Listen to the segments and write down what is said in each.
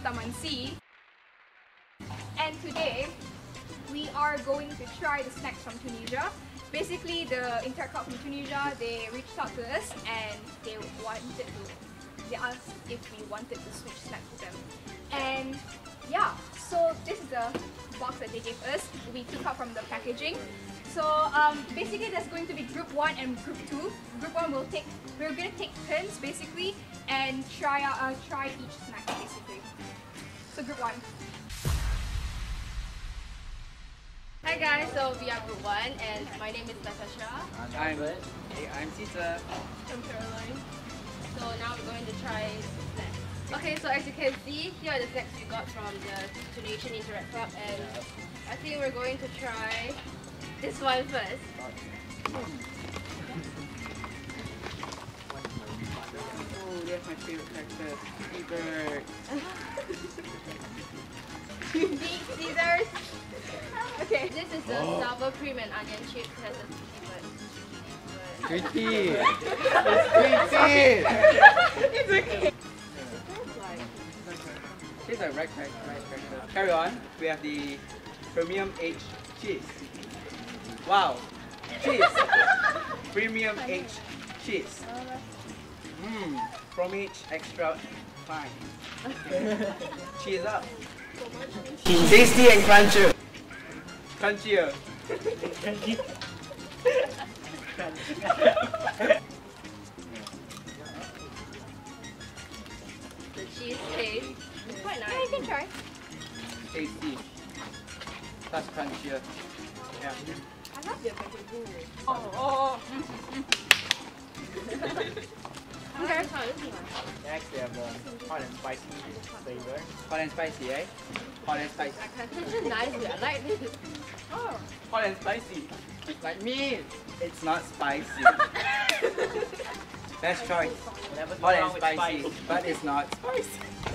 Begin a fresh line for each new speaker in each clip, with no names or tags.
Taman C. And today, we are going to try the snacks from Tunisia. Basically, the Interact Club from Tunisia, they reached out to us and they asked if we wanted to switch snacks with them. And yeah, so this is the box that they gave us. We took out from the packaging. So basically, there's going to be group 1 and group 2. Group 1 we're gonna take turns basically and try each snack basically. So group 1.
Hi guys, so we are group 1 and my name is Natasha.
I'm Caesar.
I'm Caroline. So now we're going to try snacks. Okay, so as you can see, here are the snacks we got from the Tunisian Interact Club, and I think we're going to try this one first.
Oh, that's my favorite character, Seabird.
Big Caesars. Okay, this is the sour cream and onion chips. It has a
Sweetie!
It's okay.
Here's a right character. Carry on. We have the premium aged cheese. Wow! Cheese! Premium aged cheese. From each extra fine. Cheese up. Tasty and crunchier. Crunchier.
The cheese taste is quite nice.
Yeah, you can try.
Tasty. Plus crunchier. Yeah.
I love your packaging.
Okay.
Next, we have hot and spicy flavor.
Hot and spicy, eh? Hot and spicy.
This is nice. I like this.
Oh.
Hot and spicy. Like me. It's not spicy. Best choice.
Never go
Hot and
wrong with
spicy,
spice.
but it's not spicy.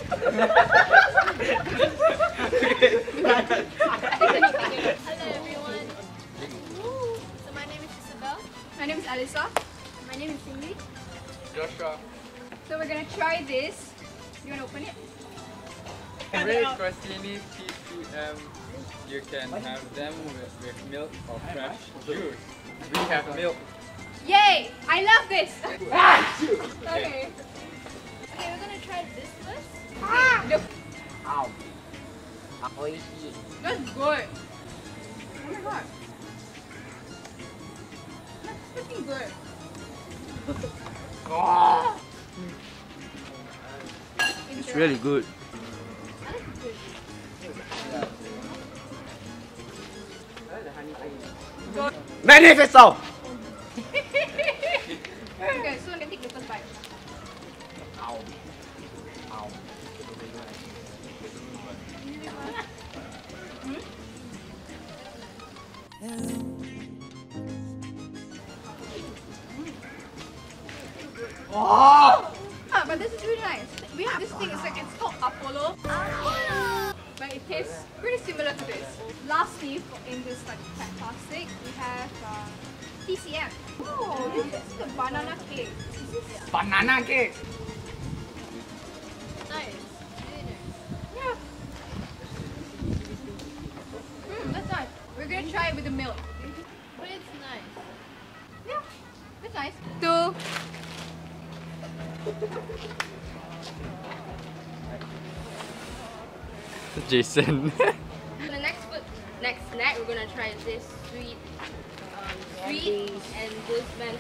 Hello everyone. So my name is Isabel.
My name is Alyssa.
My name is Cindy.
Joshua.
So we're gonna try this. You wanna open it?
Great crostini T2M. You can have them with milk or fresh juice. We have milk.
Yay! I love this! Okay.
Okay, we're gonna try this first.
Look,
Ow. Oishi.
that's good. Oh my god. That's freaking good.
It's really good. Magnifico!
Okay, so I'm gonna take the first bite.
Ow. Ow.
But this is really nice. We have this thing, it's called Apollo. But it tastes pretty similar to this. Lastly, in this like plastic, we have TCM. Oh, this is the banana cake. Is this?
Banana cake!
Nice. Really nice.
Yeah. That's nice. We're gonna try it with the milk.
But it's nice.
Yeah, that's nice. 2.
Jason.
The next snack we're gonna try this sweet and this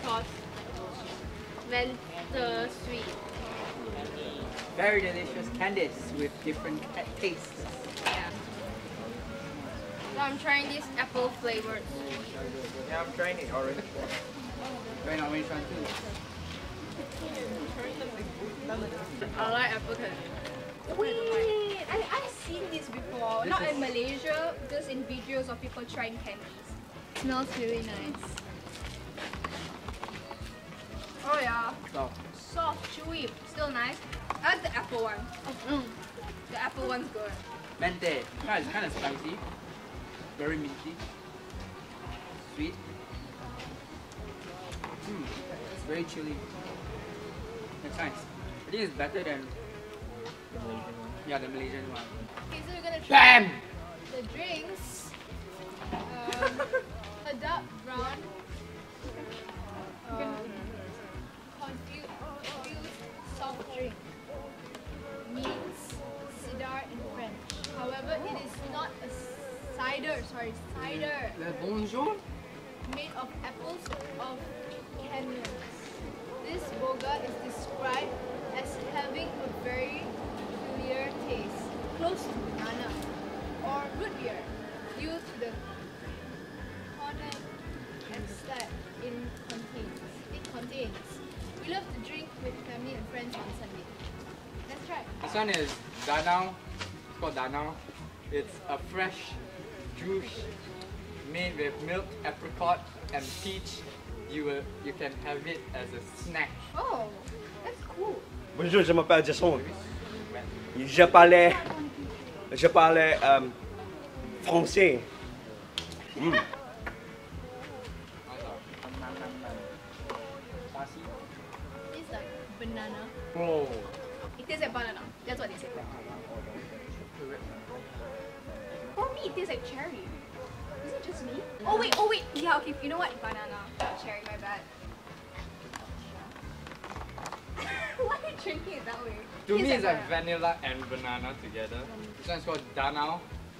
Mentos sweet.
Very delicious candies with different tastes.
Yeah. So I'm trying this apple flavored.
Yeah, I'm trying it already.
Very orange one too.
I like apple candy.
Wait, I've seen this before. Not in Malaysia, just in videos of people trying candies.
Smells really nice.
Oh yeah.
So,
Soft, chewy, still nice. I like the apple one. The apple one's good.
mente. Yeah, it's kind of spicy. Very minty. Sweet. It's very chilly. It's nice. I think it's better than
The Malaysian one.
Yeah, the Malaysian one.
Okay, so we're gonna try
Bam!
the drinks. A dark brown confused soft drink means cider in French. However, it is not a cider, cider
Bonjour?
made of apples of canyons. This boga is described as having a very peculiar taste, close to banana or root beer, due to the cognac extract it contains. We love to drink with family and friends on Sunday. Let's try.
This one is Danao. It's called Danao. It's a fresh juice made with milk, apricot, and peach. You can have it as a snack.
Oh, that's cool.
Bonjour, je m'appelle Jason. Je parlais français.
It's like banana.
Oh.
It tastes like banana. That's what they say. For me, it tastes like cherry. Is it just me? Oh wait. Yeah, okay. You know what? Banana, not cherry. My bad. Why are you drinking it that way?
To me,
Tastes
it's like
banana.
vanilla and banana together. This one's called Danao.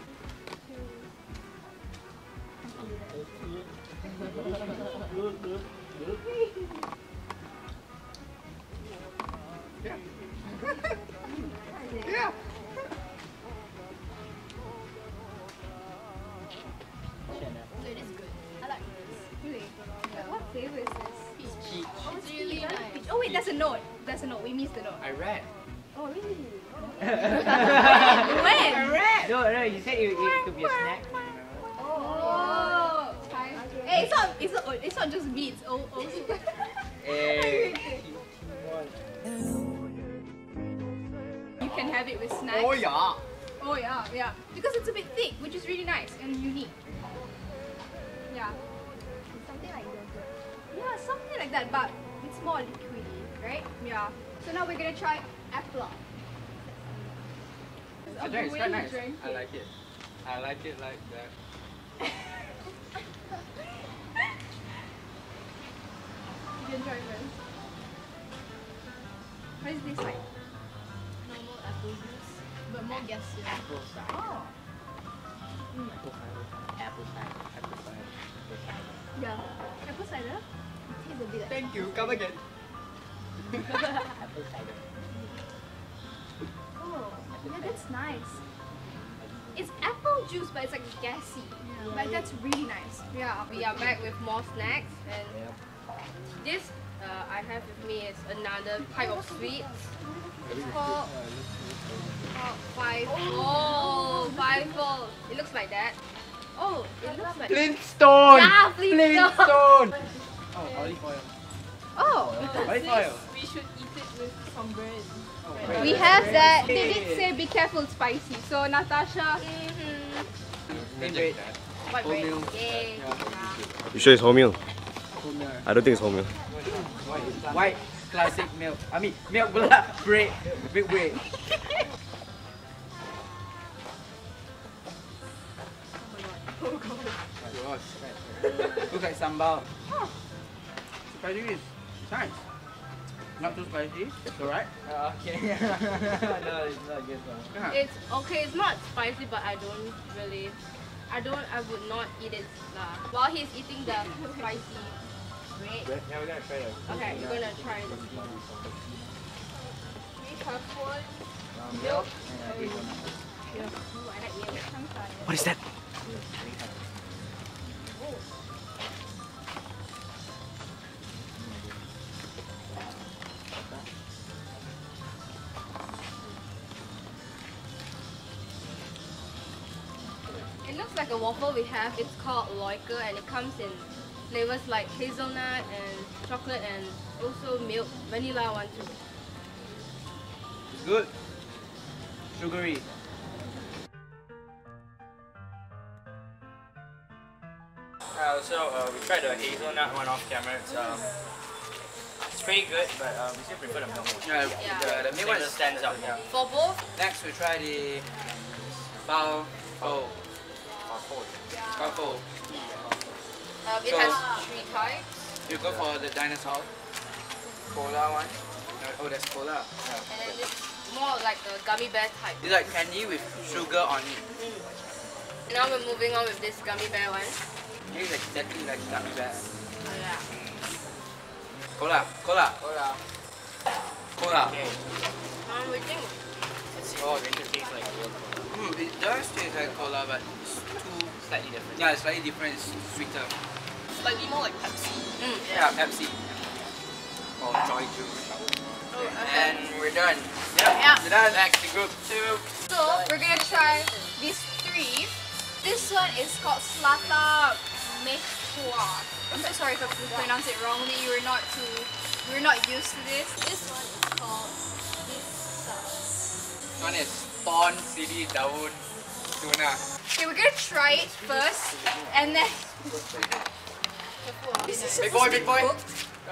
Yeah.
So it is good. I like this.
Really? What flavor is this?
Peach.
Oh,
It's really
peach. I like
nice.
peach. Oh wait, that's a note. That's a note. We missed the note.
I read.
Oh really?
When? No, you said it could be a snack.
Oh. Hey, it's not just me. It's also.
Hey.
You can have it with snacks.
Oh yeah.
Oh yeah. Because it's a bit thick, which is really nice and unique. Yeah.
Something like yogurt.
Yeah, something like that, but it's more liquidy, right? Yeah. So now we're gonna try apple.
I think it's quite nice. I like it. I like it like that.
You can try first. What is this like?
Normal apple juice, but more gaseous.
Apple cider.
Oh.
Apple cider. Apple cider.
Yeah. Apple cider?
It tastes a bit like
Thank you. Come again. Apple cider.
Oh, yeah, that's nice. It's apple juice, but it's like gassy. But that's really nice. Yeah.
We are back with more snacks, and this I have with me is another type of sweets. It's called five fold. It looks like that. Oh, it looks like
Flintstone.
Yeah, Flintstone.
Flintstone. Oh, olive oil.
Oh,
Olive oil.
We should eat it with some bread.
Oh,
we have that. They did say be careful, it's spicy. So Natasha,
Favorite.
White bread.
Wholemeal.
Yay.
You sure it's wholemeal?
Wholemeal.
I don't think it's wholemeal.
White classic milk. I mean milk pula. Bread. Big bread.
oh god.
Looks like sambal. Surprisingly, it's nice. Not too spicy. It's alright. Okay. No, it's not good. Yeah.
It's okay. It's not spicy, but I would not eat it while he's eating the spicy bread.
Yeah, we're gonna try it.
Okay, we're gonna try this. We have one milk.
Ooh, I like milk.
What is that?
It looks like a waffle we have. It's called loiker, and it comes in flavors like hazelnut and chocolate and also milk, vanilla one too.
It's good. Sugary.
So we tried the hazelnut one off camera. It's pretty good, but we still prefer the milk one.
Yeah,
Yeah.
the main one
Flavor
is
stands out.
Yeah.
For both,
Next we try the bao pho. Bao pho.
it
So-
has 3 types.
You go for the dinosaur. Cola one. Oh, that's cola.
And then this more like the gummy bear type.
It's like candy with sugar on it.
Now we're moving on with this gummy bear one.
It's exactly like gummy bear.
Oh yeah.
Cola, cola, cola.
Okay,
We think
let's see if it tastes like milk.
It does taste like cola, but it's too
Slightly different.
yeah, it's slightly different. It's sweeter.
slightly more like Pepsi.
Yeah, Pepsi or Joy Juice. And we're done.
Yeah.
We're done. Next, to group 2.
So we're gonna try these 3. This one is called Slata Mechua. I'm so sorry if I pronounced it wrongly. We're not used to this. This one is called
This one is Ton Siri Daun Tuna.
Okay, we're gonna try it first, and then this is
Big
supposed to
boy,
be
big boy.
cooked.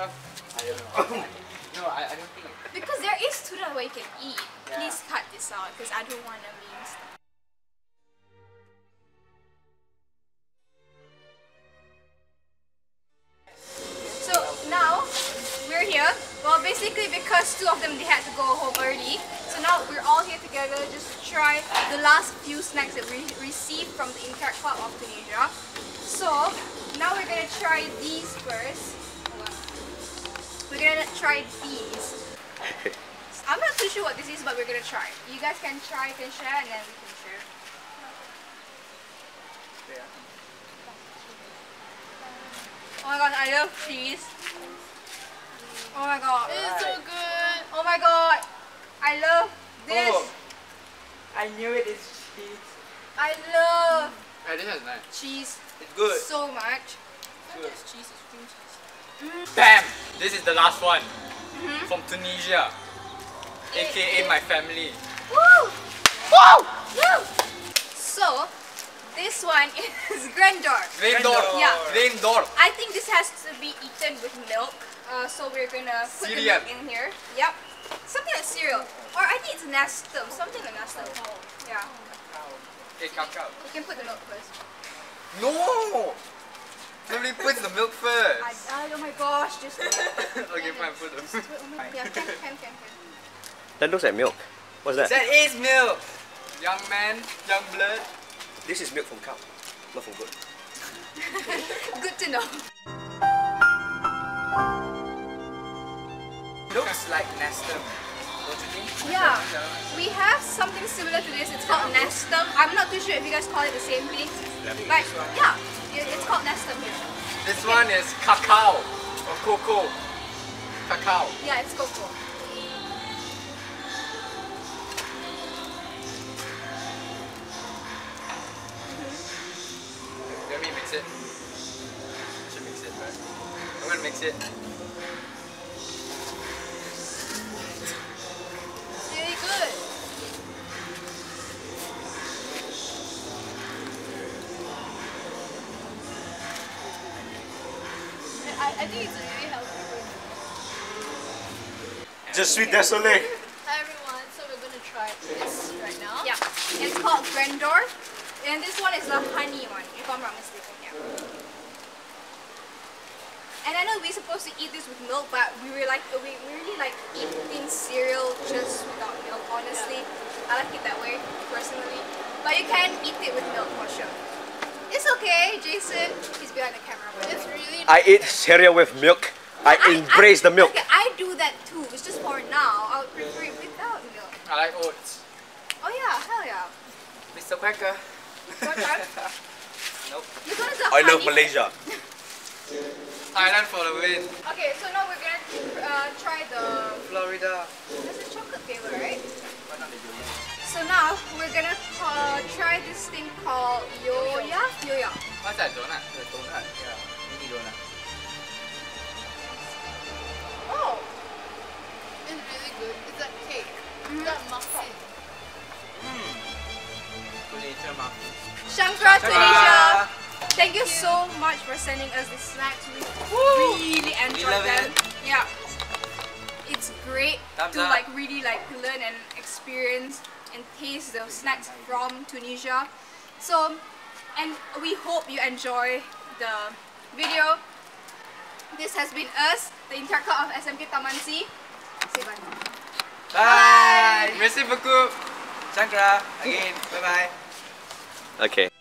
No, I don't think.
Because there is tuna where you can eat. Please cut this out because I don't want to mean stuff. So now we're here. Well, basically because 2 of them they had to go home early. So now we're all here together just to try the last few snacks that we received from the Interact Club of Tunisia. So now we're gonna try these first. Hold on. We're gonna try these. I'm not too sure what this is, but we're gonna try. You guys can try, can share, and then we can share. Oh my god, I love cheese. Oh my god.
It's so good.
Oh my god. I love this.
Oh. I knew it is cheese.
I love
Yeah, this is nice.
cheese
It's good.
so much.
Good.
It's cheese, it's cream cheese.
Bam! This is the last one
Mm-hmm.
from Tunisia, aka my family.
Woo! Woo! Woo! So, this one is Grandor.
Grandor.
Yeah.
Grandor.
I think this has to be eaten with milk. So we're gonna put
Cereal.
the milk in here. Yep. Something like cereal. Or I think it's nestum. Something like nestum. Yeah.
Okay, cacao.
You can put the milk first.
No! Nobody puts the milk first.
Oh my gosh, just
Okay, fine, put the milk.
yeah, can.
That looks like milk. What's that?
That is milk! Young man, young blood.
This is milk from cow, not from goat.
Good to know.
Looks like Nestum, don't you think?
Yeah, we have something similar to this. It's called nestum. I'm not too sure if you guys call it the same thing, but yeah, it's called nestum here.
This one is cacao or cocoa. Cacao.
Yeah, it's cocoa.
Let me mix it. Should mix it, right? I'm gonna mix it.
It's really good. I think it's a really healthy food.
Just sweet désolé.
Hi everyone, so we're gonna try this right now.
Yeah, it's called Grandor, and this one is the honey one, if I'm not mistaken. Yeah. And I know we're supposed to eat this with milk, but we really like eating cereal just without milk. Honestly, I like it that way personally. But you can eat it with milk for sure. It's okay, Jason. He's behind the camera. But
It's really
I eat cereal with milk. I embrace the milk.
Okay, I do that too. It's just for now. I would prefer it without milk.
I like oats.
Oh yeah, hell yeah.
Mr. Quacker.
What time?
Nope.
You're gonna do
I love
honey.
Malaysia.
Thailand for the win.
Okay, so now we're gonna try the.
Florida.
That's a chocolate flavor, right?
Why not the yogurt?
So now we're gonna try this thing called yoya. Yoya.
What's that donut?
The donut, yeah. Mini donut.
Oh.
It's really good. It's like cake. It's got muffin.
Tunisia muffin.
Shankra Tunisia. Thank you so much for sending us the snacks. We really enjoyed
love
them.
it.
Yeah. it's great
Thumbs
to
up.
like really like learn and experience and taste the snacks from Tunisia. So, and we hope you enjoy the video. This has been us, the Interact Club of SMK Tamansi. Say bye.
Bye. Merci beaucoup. Shankara again. Bye bye.
Okay.